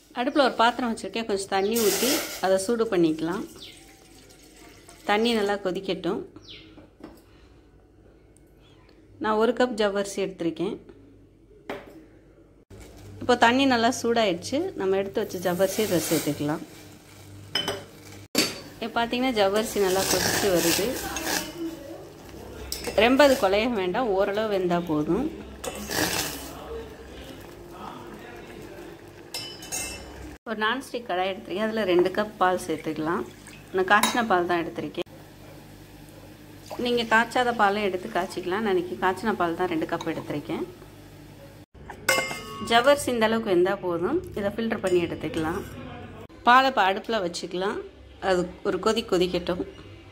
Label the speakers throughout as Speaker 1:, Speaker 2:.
Speaker 1: அடுப்பில் ஒரு பாத்திரம் வச்சுருக்கேன். கொஞ்சம் தண்ணி ஊற்றி அதை சூடு பண்ணிக்கலாம். தண்ணி நல்லா கொதிக்கட்டும். நான் 1 கப் ஜவ்வரிசி எடுத்திருக்கேன். இப்போ தண்ணி நல்லா சூடாயிடுச்சு. நம்ம எடுத்து வச்ச ஜவ்வரிசி இதை சேர்த்துக்கலாம். இப்போ பார்த்தீங்கன்னா ஜவ்வரிசி நல்லா கொதிச்சு வருது. ரொம்ப அது குழைய வேண்டாம், ஓரளவு வெந்தால் போதும். ஒரு நான்ஸ்டிக் கடாய் எடுத்துருக்கேன். அதில் 2 கப் பால் சேர்த்துக்கலாம். நான் காய்ச்சின பால் தான் எடுத்திருக்கேன். நீங்கள் காய்ச்சாத பாலும் எடுத்து காய்ச்சிக்கலாம். நான் இன்றைக்கி காய்ச்சின பால் தான் 2 கப் எடுத்திருக்கேன். ஜவ்வரிசி இந்த அளவுக்கு வெந்தால் போதும். இதை ஃபில்டர் பண்ணி எடுத்துக்கலாம். பாலை இப்போ அடுப்பில் வச்சுக்கலாம். அது ஒரு கொதிக்கட்டும்.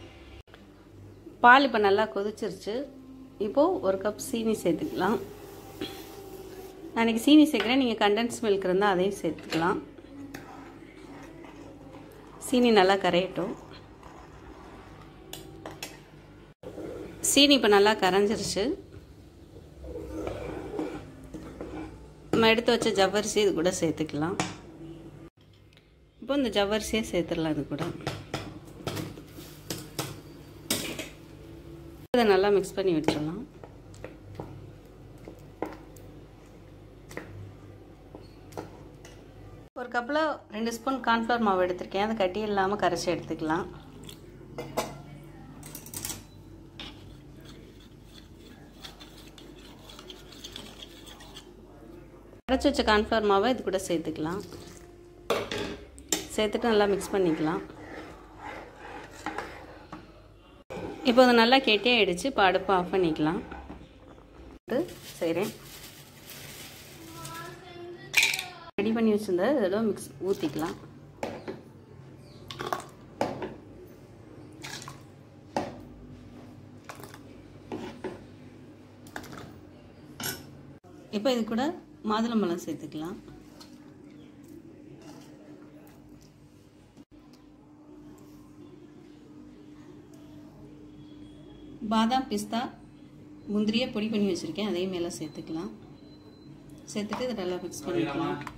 Speaker 1: பால் இப்போ நல்லா கொதிச்சிருச்சு. இப்போது 1 கப் சீனி சேர்த்துக்கலாம். நான் இன்றைக்கி சீனி சேர்க்குறேன். நீங்கள் கண்டென்ஸ் மில்க் இருந்தால் அதையும் சேர்த்துக்கலாம். சீனி நல்லா கரையட்டும். சீனி இப்போ நல்லா கரைஞ்சிருச்சு. நம்ம எடுத்து வச்ச ஜவ்வரிசி இது கூட சேர்த்துக்கலாம். இப்போ இந்த ஜவ்வரிசியை சேர்த்துடலாம். இது கூட இதை நல்லா மிக்ஸ் பண்ணி விட்டுடலாம். ஒரு கப்பில் 2 ஸ்பூன் கார்ன்ஃப்ளவர் மாவு எடுத்திருக்கேன். அதை கட்டி இல்லாமல் கரைச்சி எடுத்துக்கலாம். கரைச்சி வச்ச கார்ன்ஃப்ளவர் மாவை இது கூட சேர்த்துக்கலாம். சேர்த்துட்டு நல்லா மிக்ஸ் பண்ணிக்கலாம். இப்போ அது நல்லா கெட்டியாகிடுச்சு. இப்போ அடுப்பை ஆஃப் பண்ணிக்கலாம். செய்கிறேன். ரெடி பண்ணி வச்சுருந்தா இதெல்லாம் ஊற்றிக்கலாம். இப்போ இது கூட மாதுளம்பழம் சேர்த்துக்கலாம். பாதாம், பிஸ்தா, முந்திரியை பொடி பண்ணி வச்சுருக்கேன். அதையும் மேலே சேர்த்துக்கலாம். சேர்த்துட்டு இதை நல்லா மிக்ஸ் பண்ணிக்கலாம்.